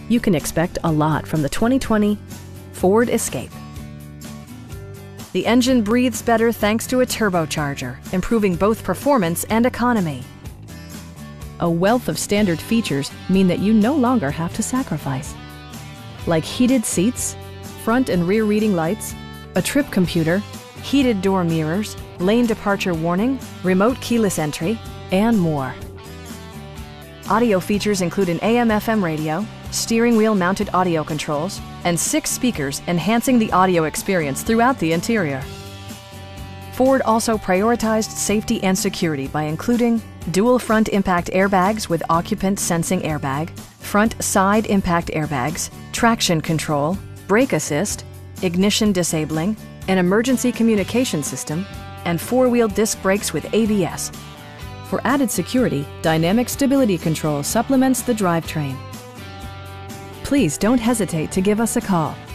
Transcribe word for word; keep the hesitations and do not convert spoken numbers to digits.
You can expect a lot from the twenty twenty Ford Escape. The engine breathes better thanks to a turbocharger, improving both performance and economy. A wealth of standard features mean that you no longer have to sacrifice, like heated seats, front and rear reading lights, a trip computer, heated door mirrors, lane departure warning, remote keyless entry, and more. Audio features include an A M F M radio, steering wheel mounted audio controls, and six speakers enhancing the audio experience throughout the interior. Ford also prioritized safety and security by including dual front impact airbags with occupant sensing airbag, front side impact airbags, traction control, brake assist, ignition disabling, an emergency communication system, and four-wheel disc brakes with A B S. For added security, dynamic stability control supplements the drivetrain. Please don't hesitate to give us a call.